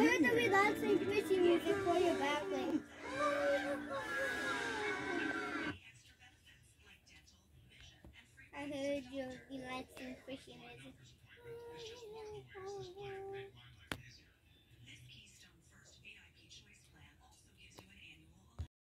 heard the relaxing fishy music for your background. I heard your relaxing fishy music.